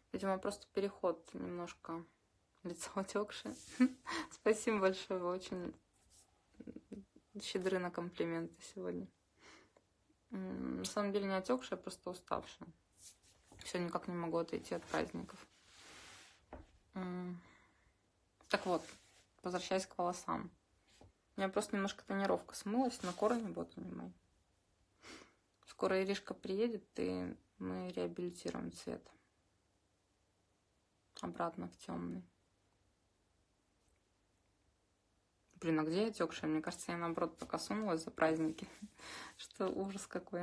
Видимо, просто переход немножко, лицо отекшее. Спасибо большое, вы очень щедры на комплименты сегодня. На самом деле не отекшая, просто уставшая. Все никак не могу отойти от праздников. Так вот, возвращаясь к волосам. У меня просто немножко тонировка смылась, на корни вот они мои. Скоро Иришка приедет, и мы реабилитируем цвет. Обратно в темный. Блин, а где я отекшая? Мне кажется, я наоборот пока сунулась за праздники. Что ужас какой.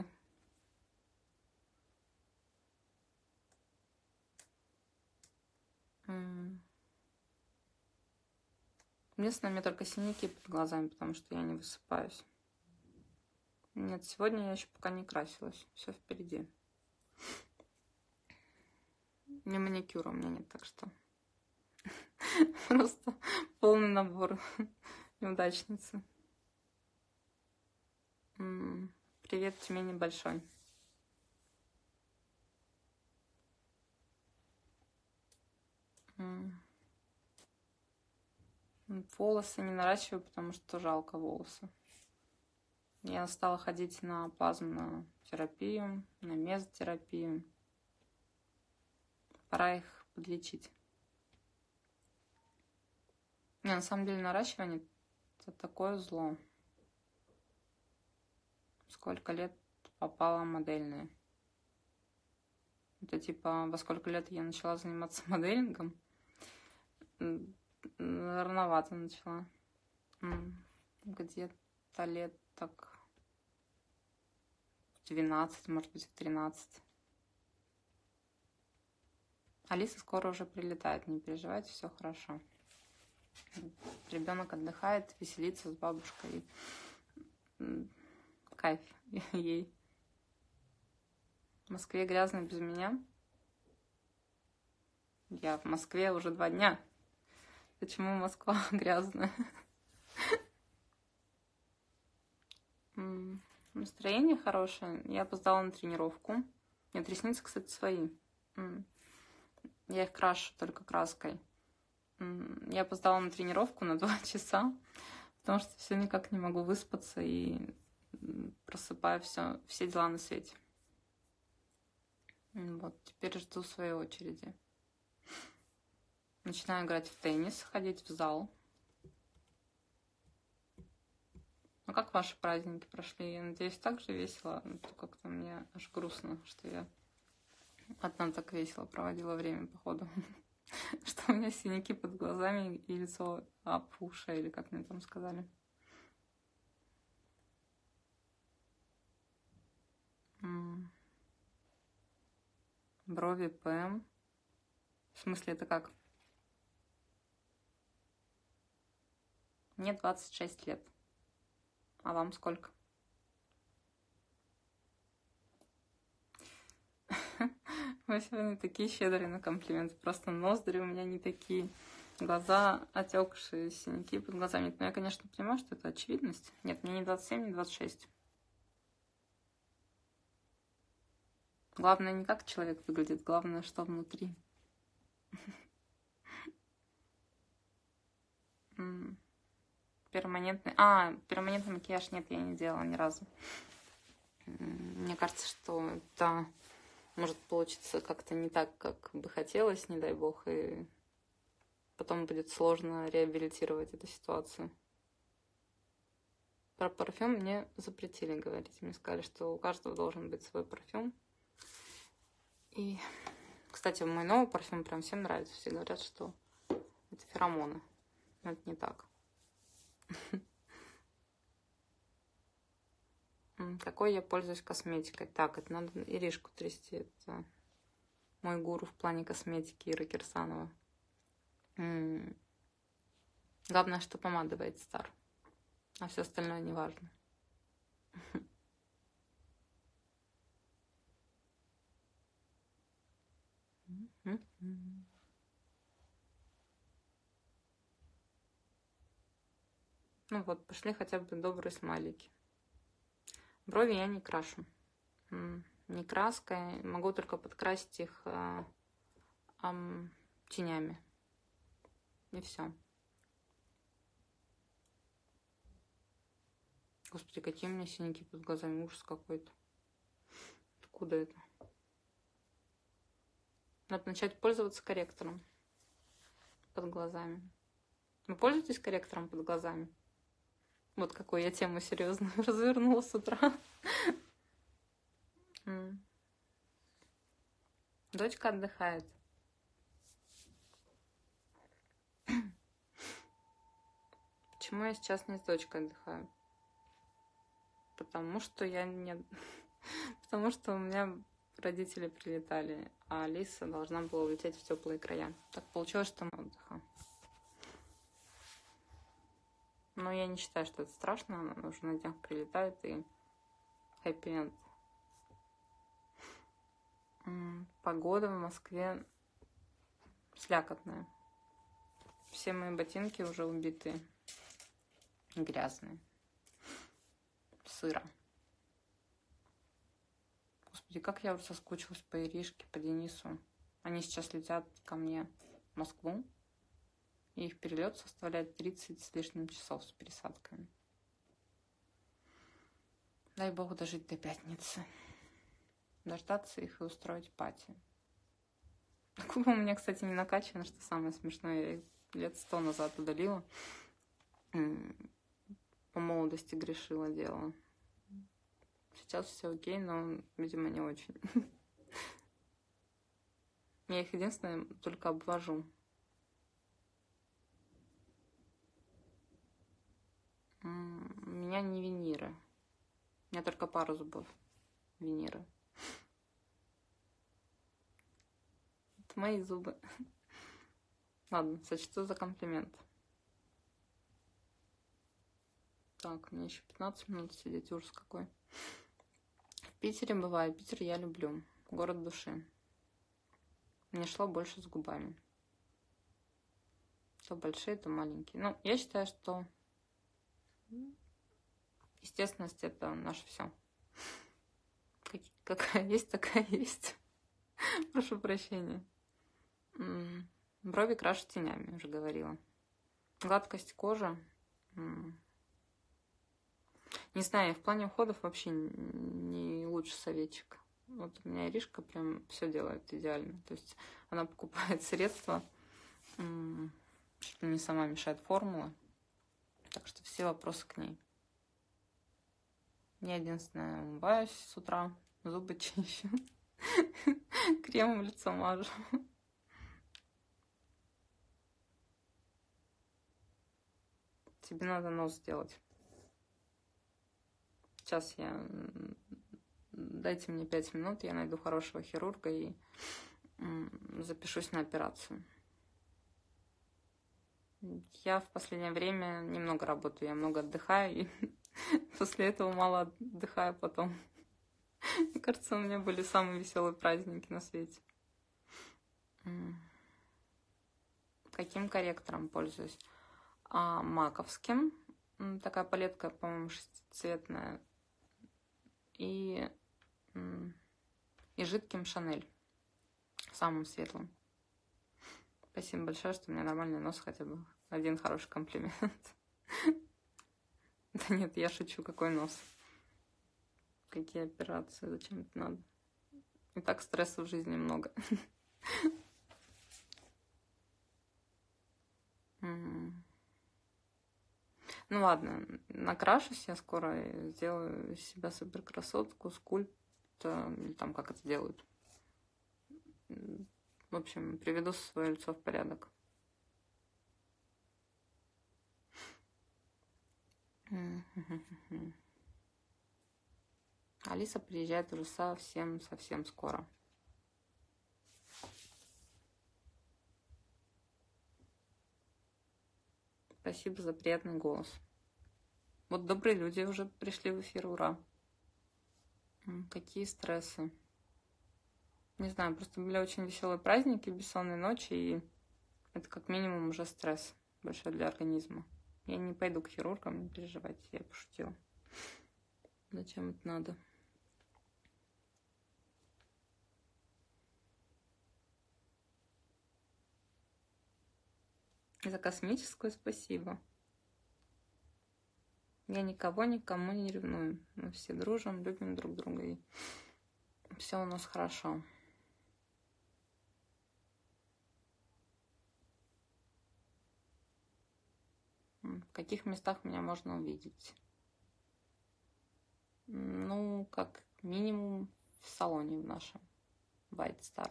Единственное, у меня только синяки под глазами, потому что я не высыпаюсь. Нет, сегодня я еще пока не красилась. Все впереди. Не маникюра у меня нет, так что просто полный набор неудачницы. Привет, Тюмени большой. Волосы не наращиваю, потому что жалко волосы. Я стала ходить на плазменную терапию, на мезотерапию. Пора их подлечить. Не, на самом деле наращивание это такое зло. Сколько лет попала модельная. Это типа, во сколько лет я начала заниматься моделингом? Рановато начала. Где-то лет так 12, может быть, в 13. Алиса скоро уже прилетает, не переживайте, все хорошо. Ребенок отдыхает, веселится с бабушкой. Кайф ей. В Москве грязно без меня. Я в Москве уже 2 дня. Почему Москва грязная? Настроение хорошее. Я опоздала на тренировку. Нет, ресницы, кстати, свои. Я их крашу только краской. Я опоздала на тренировку на 2 часа, потому что все никак не могу выспаться и просыпаю все дела на свете. Вот, теперь жду своей очереди. Начинаю играть в теннис, ходить в зал. Ну, как ваши праздники прошли? Я надеюсь, так же весело. Как-то мне аж грустно, что я одна так весело проводила время, походу. Что у меня синяки под глазами и лицо опухшее, или как мне там сказали. Брови ПМ. В смысле, это как? Мне 26 лет. А вам сколько? Вы сегодня такие щедрые на комплименты. Просто ноздри у меня не такие. Глаза отекшие, синяки под глазами. Но я, конечно, понимаю, что это очевидность. Нет, мне не 27, не 26. Главное не как человек выглядит, главное, что внутри. Перманентный... перманентный макияж нет, я не делала ни разу. Мне кажется, что это может получиться как-то не так, как бы хотелось, не дай бог, и потом будет сложно реабилитировать эту ситуацию. Про парфюм мне запретили говорить. Мне сказали, что у каждого должен быть свой парфюм. И, кстати, мой новый парфюм прям всем нравится. Все говорят, что это феромоны. Но это не так. Какой я пользуюсь косметикой? Так, это надо Иришку трясти. Это мой гуру в плане косметики, Ира Кирсанова. Главное, что помада White Star. А все остальное не важно. Ну вот, пошли хотя бы добрые смайлики. Брови я не крашу. Не краской. Могу только подкрасить их тенями. И все. Господи, какие у меня синяки под глазами. Ужас какой-то. Откуда это? Надо начать пользоваться корректором под глазами. Вы пользуетесь корректором под глазами? Вот какую я тему серьезно развернула с утра. Дочка отдыхает. Почему я сейчас не с дочкой отдыхаю? Потому что я не... Потому что у меня родители прилетали, а Алиса должна была улететь в теплые края. Так получилось, что мы отдыхаем. Но я не считаю, что это страшно. Она уже на днях прилетает, и хэппи-энд. Погода в Москве слякотная. Все мои ботинки уже убитые, грязные, сыро. Господи, как я уже соскучилась по Иришке, по Денису. Они сейчас летят ко мне в Москву, и их перелет составляет 30 с лишним часов с пересадками. Дай бог дожить до пятницы. Дождаться их и устроить пати. Губы у меня, кстати, не накачаны, что самое смешное. Я их лет 100 назад удалила. По молодости грешила, делала. Сейчас все окей, но, видимо, не очень. Я их единственное только обвожу. У меня не виниры. У меня только пару зубов виниры. Это мои зубы. Ладно, сочту за комплимент. Так, мне еще 15 минут сидеть, ужас какой. В Питере бываю, Питер я люблю. Город души. Мне шло больше с губами. То большие, то маленькие. Ну, я считаю, что естественность — это наше все. Какая есть, такая есть. Прошу прощения. Брови крашу тенями, уже говорила. Гладкость кожи. Не знаю, я в плане уходов вообще не лучший советчик. Вот у меня Иришка прям все делает идеально. То есть она покупает средства, что не сама мешает формула. Так что все вопросы к ней. Я единственное умываюсь с утра, зубы чищу, кремом лицо мажу. Тебе надо нос сделать. Сейчас дайте мне 5 минут, я найду хорошего хирурга и запишусь на операцию. Я в последнее время немного работаю, я много отдыхаю, и после этого мало отдыхаю потом. Мне кажется, у меня были самые веселые праздники на свете. Каким корректором пользуюсь? Маковским. Такая палетка, по-моему, шестицветная. И жидким Шанель. Самым светлым. Спасибо большое, что у меня нормальный нос, хотя бы один хороший комплимент. Да нет, я шучу, какой нос. Какие операции, зачем это надо? И так стресса в жизни много. Ну ладно, накрашусь я скоро, сделаю из себя суперкрасотку, скульпт, или там как это делают. В общем, приведу свое лицо в порядок. Алиса приезжает уже совсем скоро. Спасибо за приятный голос. Вот добрые люди уже пришли в эфир, ура. Какие стрессы. Не знаю, просто были очень веселые праздники, бессонные ночи, и это как минимум уже стресс большой для организма. Я не пойду к хирургам, не переживайте, я пошутила. Зачем это надо? И за космическую спасибо. Я никого никому не ревную. Мы все дружим, любим друг друга. И все у нас хорошо. В каких местах меня можно увидеть? Ну, как минимум в салоне в нашем. White Star.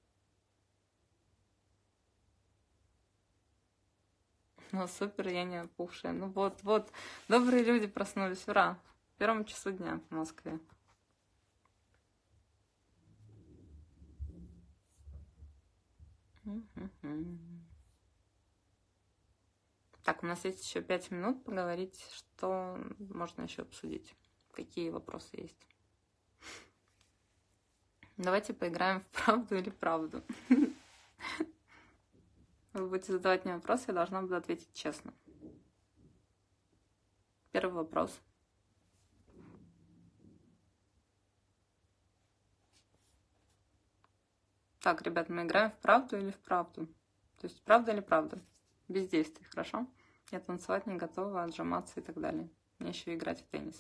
Ну, супер, я не опухшая. Ну вот, добрые люди проснулись. Ура! В 1 часу дня в Москве. Так, у нас есть еще 5 минут поговорить, что можно еще обсудить. Какие вопросы есть? Давайте поиграем в правду или правду. Вы будете задавать мне вопросы, я должна буду ответить честно. Первый вопрос. Так, ребят, мы играем в правду или в правду? То есть правда или правда? Без действий, хорошо? Я танцевать не готова, отжиматься и так далее. Мне еще играть в теннис.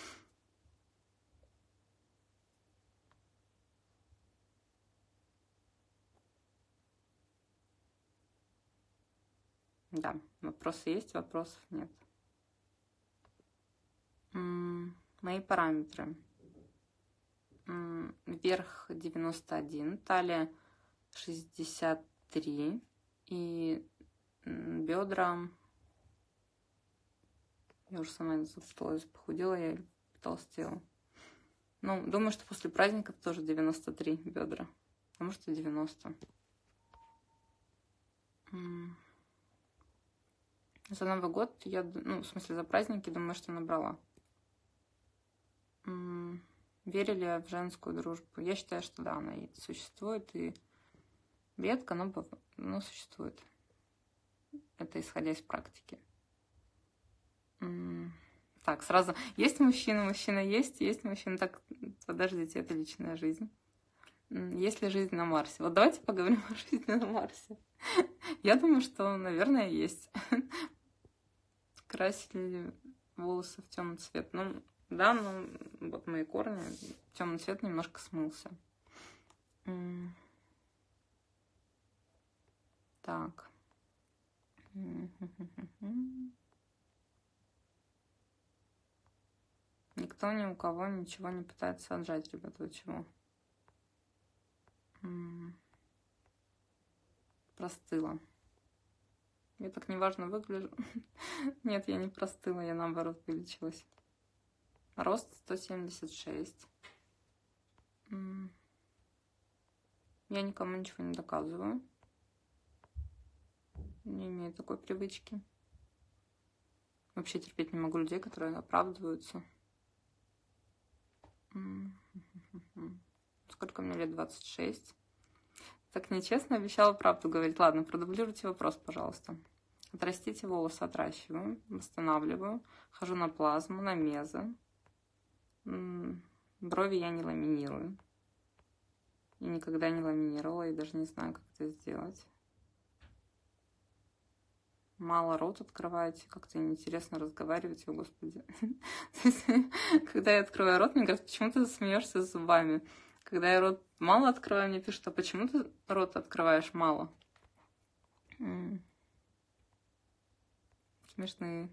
Да, вопросы есть, вопросов нет. Мои параметры. Вверх 91, талия 63 и бедра... Я уже сама не запуталась, похудела я или потолстела. Ну, думаю, что после праздников тоже 93 бедра. А может и 90. За Новый год я, ну, в смысле, за праздники, думаю, что набрала. Верили ли в женскую дружбу? Я считаю, что да, она существует, и редко, но существует. Это исходя из практики. Так, сразу. Есть мужчина есть мужчина. Так, подождите, это личная жизнь. Есть ли жизнь на Марсе? Вот давайте поговорим о жизни на Марсе. Я думаю, что, наверное, есть. Красили волосы в темный цвет. Ну, да, ну, вот мои корни. Темный цвет немножко смылся. Так. Никто ни у кого ничего не пытается отжать, ребята, вы чего? Простыла. Я так неважно выгляжу. Нет, я не простыла, я наоборот вылечилась. Рост 176. Я никому ничего не доказываю. Не имею такой привычки. Вообще терпеть не могу людей, которые оправдываются. Сколько мне лет? 26. Так нечестно, обещала правду говорить. Ладно, продублируйте вопрос, пожалуйста. Отрастите волосы, отращиваю, восстанавливаю. Хожу на плазму, на мезо. Брови я не ламинирую. И никогда не ламинировала, и даже не знаю, как это сделать. Мало рот открываете, как-то неинтересно разговаривать, о господи. Когда я открываю рот, мне говорят, почему ты смеешься зубами? Когда я рот мало открываю, мне пишут, а почему ты рот открываешь мало? Смешные.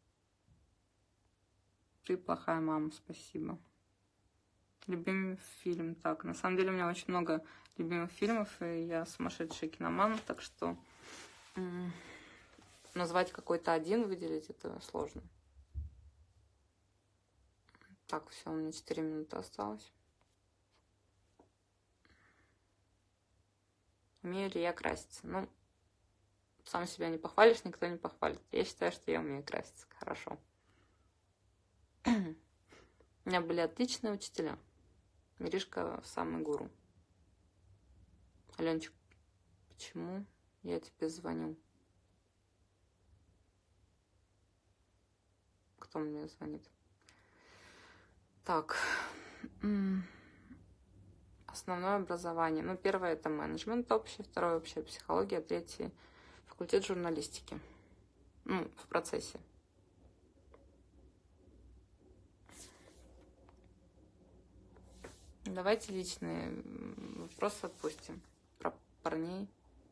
Ты плохая мама, спасибо. Любимый фильм. Так, на самом деле у меня очень много любимых фильмов, и я сумасшедший киноман, так что назвать какой-то один, выделить, это сложно. Так, все, у меня 4 минуты осталось. Умею ли я краситься? Ну, сам себя не похвалишь, никто не похвалит. Я считаю, что я умею краситься. Хорошо. У меня были отличные учителя. Миришка самый гуру. Аленчик, почему я тебе звоню? Кто мне звонит? Так. Основное образование. Ну, первое это менеджмент общий, второе общая психология, третье факультет журналистики. Ну, в процессе. Давайте личные вопросы отпустим. Про парней.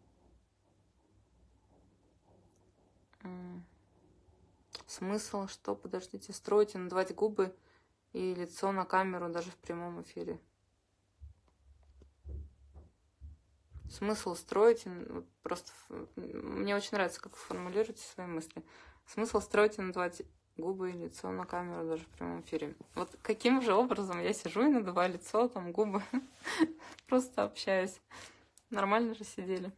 Смысл, что, подождите, строить и надувать губы и лицо на камеру даже в прямом эфире? Смысл строить, вот просто мне очень нравится, как вы формулируете свои мысли. Смысл строить и надувать губы и лицо на камеру даже в прямом эфире. Вот каким же образом я сижу и надуваю лицо, там губы, просто общаюсь. Нормально же сидели.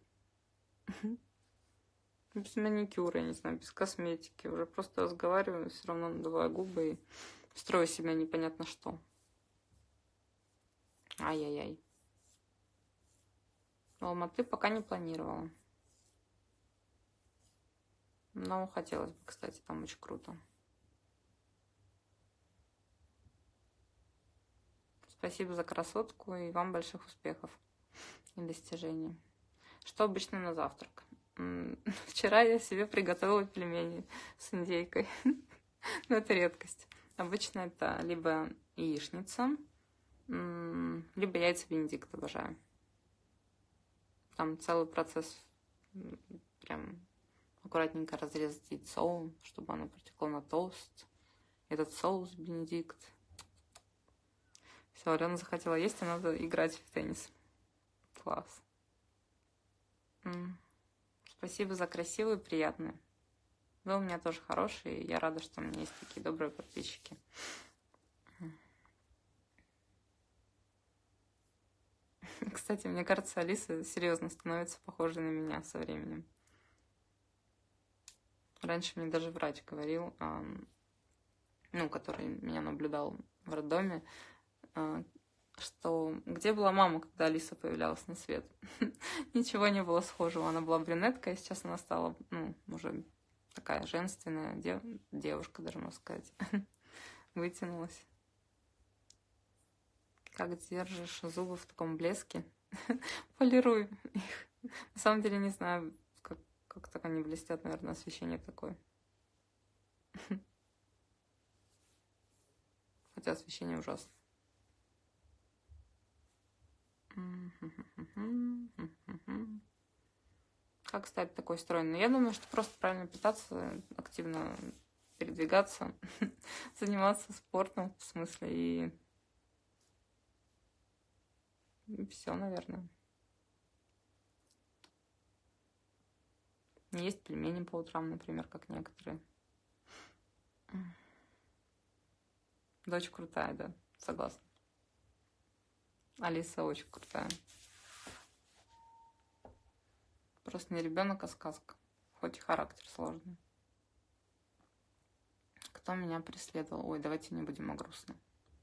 Без маникюра, я не знаю, без косметики. Уже просто разговариваю, все равно надуваю губы и строю себя непонятно что. Ай-яй-яй. В Алматы пока не планировала. Но хотелось бы, кстати, там очень круто. Спасибо за красотку и вам больших успехов и достижений. Что обычно на завтрак? Вчера я себе приготовила пельмени с индейкой. Но это редкость. Обычно это либо яичница, либо яйца Бенедикт обожаю. Там целый процесс, прям аккуратненько разрезать яйцо, чтобы оно протекло на тост. Этот соус Бенедикт. Все, Алена захотела есть, и надо играть в теннис. Класс. Спасибо за красивые и приятные. Вы у меня тоже хорошие, и я рада, что у меня есть такие добрые подписчики. Кстати, мне кажется, Алиса серьезно становится похожей на меня со временем. Раньше мне даже врач говорил, который меня наблюдал в роддоме, что где была мама, когда Алиса появлялась на свет. Ничего не было схожего. Она была брюнеткой, сейчас она стала, уже такая женственная девушка, даже можно сказать. Вытянулась. Как держишь зубы в таком блеске? Полирую их. На самом деле не знаю, как так они блестят, наверное, освещение такое. Хотя освещение ужасно. Как стать такой стройной? Я думаю, что просто правильно питаться, активно передвигаться, заниматься спортом, в смысле, и все, наверное. Не есть пельмени по утрам, например, как некоторые. Дочь крутая, да, согласна. Алиса очень крутая. Просто не ребенок, а сказка. Хоть и характер сложный. Кто меня преследовал? Ой, давайте не будем о грустном.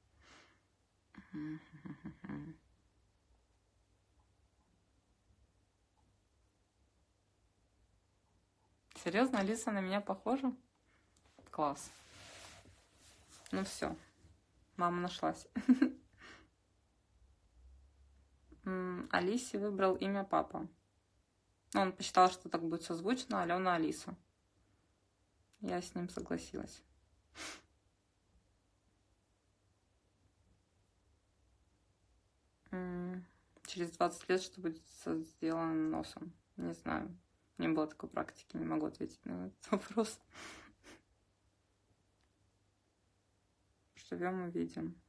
Серьезно, Алиса на меня похожа? Класс. Ну все, мама нашлась. Алисе выбрал имя папа. Он посчитал, что так будет созвучно. Алена Алиса. Я с ним согласилась. Через 20 лет что будет сделано носом? Не знаю. Не было такой практики, не могу ответить на этот вопрос. Живем и видим.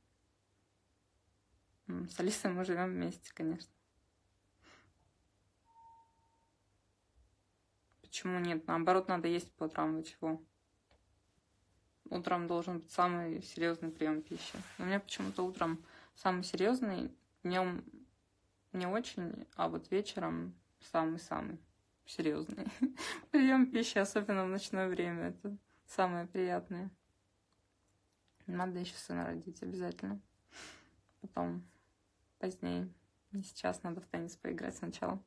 С Алисой мы живем вместе, конечно. Почему нет? Наоборот, надо есть по утрам. Вы чего? Утром должен быть самый серьезный прием пищи. У меня почему-то утром самый серьезный, днем не очень, а вот вечером самый-самый серьезный прием пищи, особенно в ночное время. Это самое приятное. Надо еще сына родить обязательно. Потом позднее. Не сейчас, надо в теннис поиграть сначала.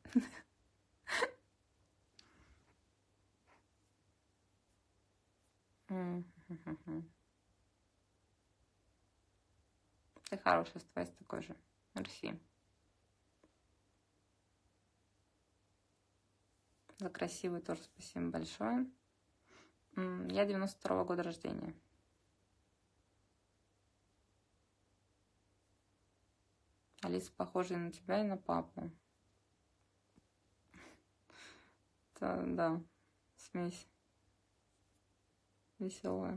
Ты хороший, оставайся такой же. Мерси. За красивый тоже спасибо большое. Я 92-го года рождения. Алиса похожа и на тебя, и на папу. Это, да, смесь веселая.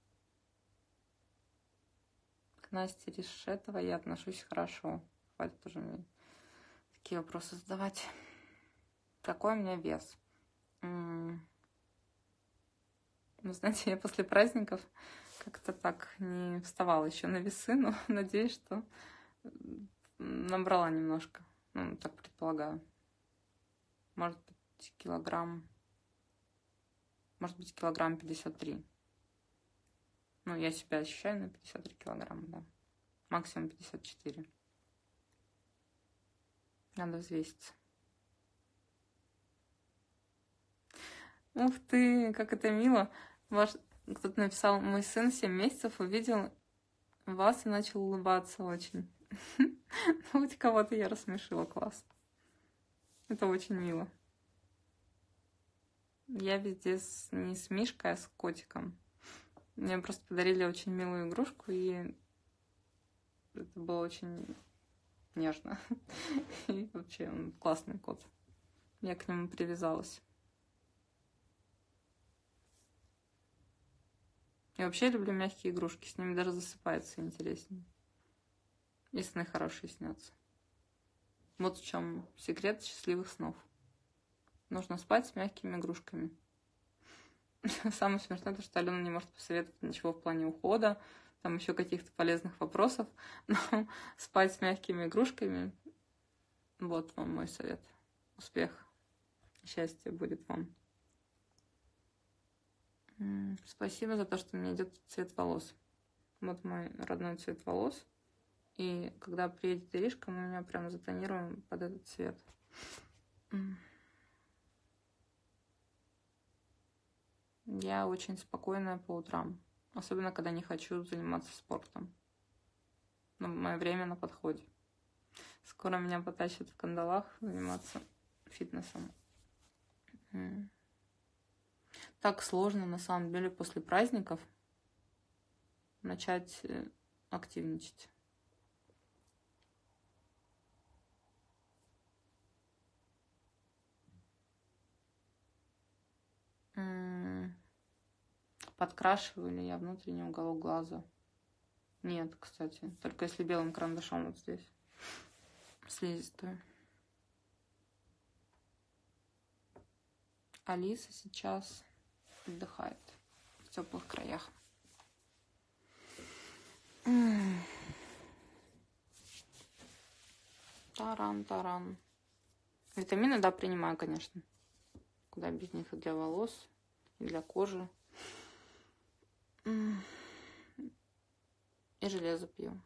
К Насте Решетовой я отношусь хорошо. Хватит уже мне такие вопросы задавать. Какой у меня вес? Вы знаете, я после праздников как-то так не вставала еще на весы, но надеюсь, что набрала немножко. Ну, так предполагаю. Может быть, килограмм 53. Ну, я себя ощущаю на 53 килограмма, да. Максимум 54. Надо взвеситься. Ух ты, как это мило. Кто-то написал: мой сын 7 месяцев увидел вас и начал улыбаться очень. Хоть кого-то я рассмешила, класс. Это очень мило. Я везде не с Мишкой, а с котиком. Мне просто подарили очень милую игрушку, и это было очень нежно. И вообще он классный кот. Я к нему привязалась. Я вообще люблю мягкие игрушки, с ними даже засыпается интереснее. И сны хорошие снятся. Вот в чем секрет счастливых снов. Нужно спать с мягкими игрушками. Самое смешное, то, что Алена не может посоветовать ничего в плане ухода, там еще каких-то полезных вопросов, но спать с мягкими игрушками — вот вам мой совет. Успех, счастье будет вам. Спасибо за то, что мне идет цвет волос. Вот мой родной цвет волос. И когда приедет Иришка, мы меня прям затонируем под этот цвет. Я очень спокойная по утрам. Особенно, когда не хочу заниматься спортом. Но мое время на подходе. Скоро меня потащат в кандалах заниматься фитнесом. Так сложно, на самом деле, после праздников начать активничать. Подкрашиваю ли я внутренний уголок глаза? Нет, кстати. Только если белым карандашом вот здесь. Слизистую. Алиса сейчас отдыхает в теплых краях. Таран-таран. Витамины, да, принимаю, конечно. Куда без них, и для волос, и для кожи. И железо пью.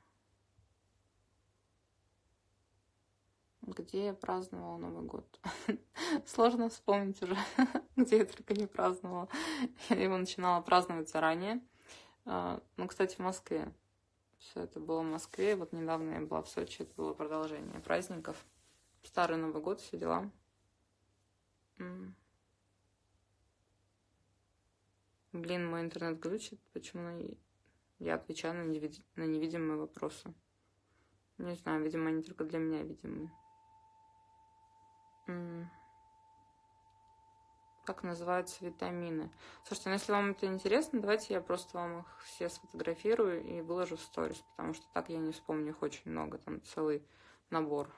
Где я праздновала Новый год? Сложно вспомнить уже, где я только не праздновала. Я его начинала праздновать заранее. Ну, кстати, в Москве. Все это было в Москве. Вот недавно я была в Сочи. Это было продолжение праздников. Старый Новый год, все дела. Блин, мой интернет глючит. Почему я отвечаю на невидимые вопросы? Не знаю, видимо, они только для меня видимые. Как называются витамины? Слушайте, ну если вам это интересно, давайте я просто вам их все сфотографирую и выложу в сторис, потому что так я не вспомню, их очень много, там целый набор.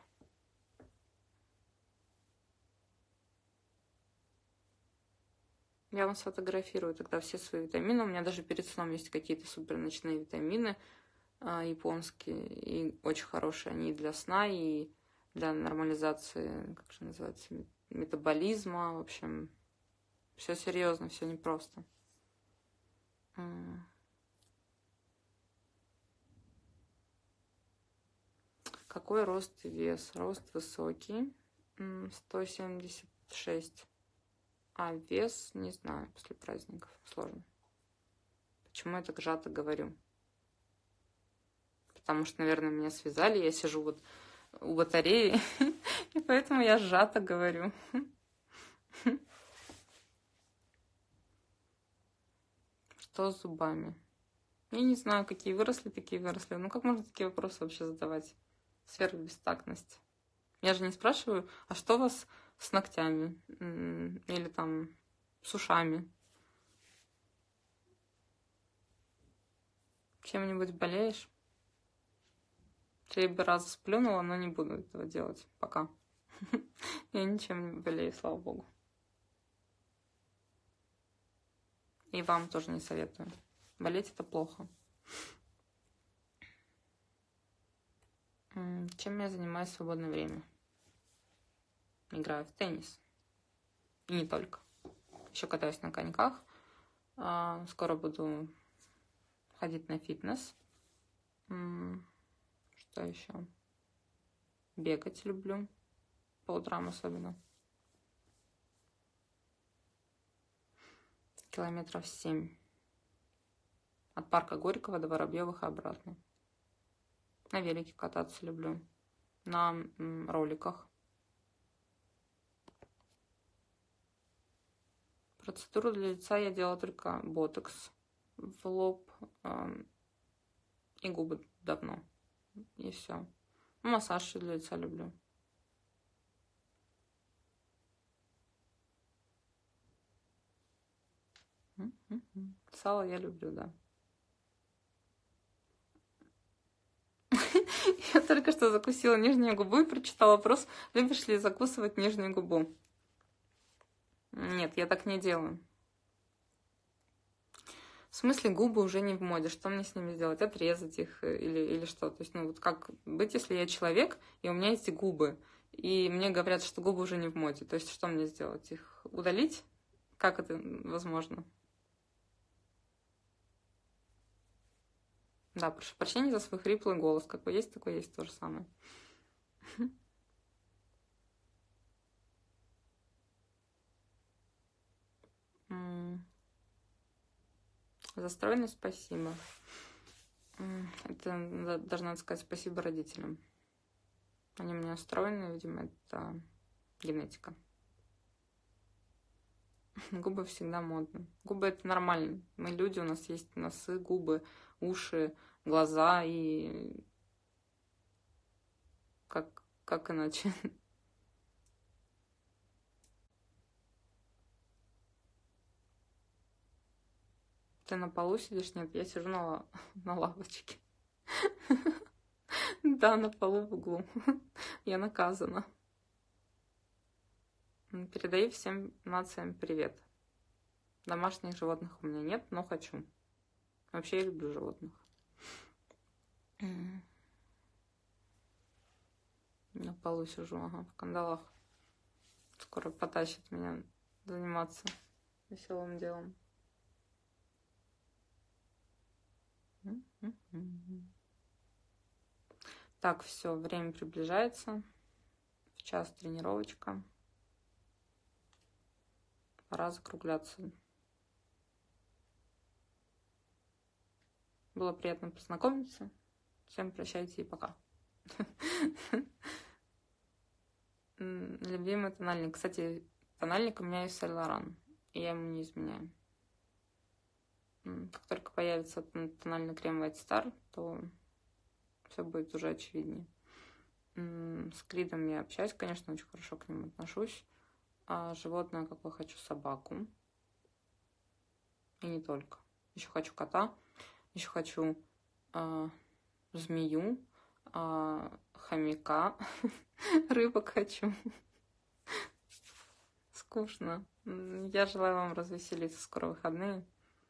Я вам сфотографирую тогда все свои витамины. У меня даже перед сном есть какие-то супер ночные витамины японские, и очень хорошие они и для сна, и для нормализации, как же называется, метаболизма. В общем, все серьезно, все непросто. Какой рост и вес? Рост высокий, 176. А вес, не знаю, после праздников. Сложно. Почему я так сжато говорю? Потому что, наверное, меня связали, я сижу вот у батареи, и поэтому я сжато говорю. Что с зубами? Я не знаю, какие выросли, такие выросли. Ну как можно такие вопросы вообще задавать? Сверхбестактность. Я же не спрашиваю, а что у вас с ногтями? Или там с ушами? Чем-нибудь болеешь? 3 раза сплюнула, но не буду этого делать пока. Я ничем не болею, слава богу. И вам тоже не советую. Болеть это плохо. Чем я занимаюсь в свободное время? Играю в теннис. И не только. Еще катаюсь на коньках. Скоро буду ходить на фитнес. Что еще? Бегать люблю. По утрам особенно. Километров 7. От парка Горького до Воробьевых и обратно. На велике кататься люблю. На роликах. Процедуру для лица я делала только ботокс в лоб и губы давно. И все. Массаж для лица люблю. Сало я люблю, да. Я только что закусила нижнюю губу и прочитала вопрос, любишь ли закусывать нижнюю губу. Нет, я так не делаю. В смысле, губы уже не в моде. Что мне с ними сделать? Отрезать их или что? То есть, ну вот как быть, если я человек, и у меня есть губы, и мне говорят, что губы уже не в моде. То есть, что мне сделать? Их удалить? Как это возможно? Да, прошу прощения за свой хриплый голос. Какой есть, такой есть, то же самое. За стройность спасибо. Это даже надо сказать спасибо родителям. Они у меня стройные, видимо, это генетика. Губы всегда модны. Губы это нормально. Мы люди, у нас есть носы, губы, уши, глаза и как иначе? Ты на полу сидишь? Нет, я сижу на лавочке. Да, на полу в углу. Я наказана. Передаю всем нациям привет. Домашних животных у меня нет, но хочу. Вообще я люблю животных. На полу сижу, ага, в кандалах. Скоро потащит меня заниматься веселым делом. Так, все, время приближается. В час тренировочка. Пора закругляться. Было приятно познакомиться. Всем прощайте и пока. Любимый тональник. Кстати, тональник у меня есть Saint Laurent, и я ему не изменяю. Как только появится тональный крем White Star, то все будет уже очевиднее. С Кридом я общаюсь, конечно, очень хорошо к нему отношусь. А животное, какое хочу, собаку. И не только. Еще хочу кота, еще хочу змею, хомяка, рыбок хочу. Скучно. Я желаю вам развеселиться. Скоро выходные.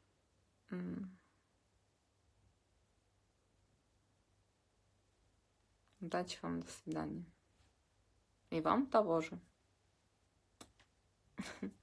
Удачи вам, до свидания. И вам того же.